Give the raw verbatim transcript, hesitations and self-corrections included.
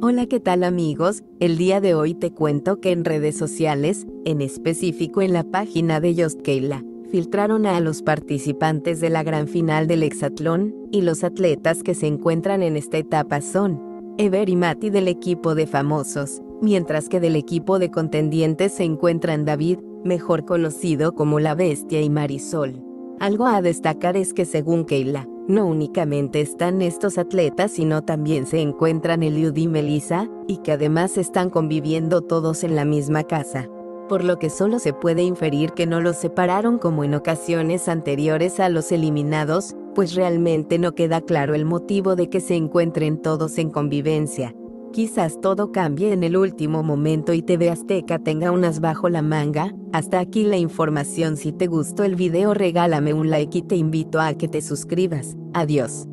Hola, ¿qué tal amigos? El día de hoy te cuento que en redes sociales, en específico en la página de Just Kayla, filtraron a los participantes de la gran final del hexatlón, y los atletas que se encuentran en esta etapa son Ever y Mati del equipo de famosos, mientras que del equipo de contendientes se encuentran David, mejor conocido como La Bestia, y Marisol. Algo a destacar es que según Kayla, no únicamente están estos atletas sino también se encuentran Eliud y Melissa, y que además están conviviendo todos en la misma casa. Por lo que solo se puede inferir que no los separaron como en ocasiones anteriores a los eliminados, pues realmente no queda claro el motivo de que se encuentren todos en convivencia. Quizás todo cambie en el último momento y T V Azteca tenga unas bajo la manga. Hasta aquí la información. Si te gustó el video regálame un like y te invito a que te suscribas. Adiós.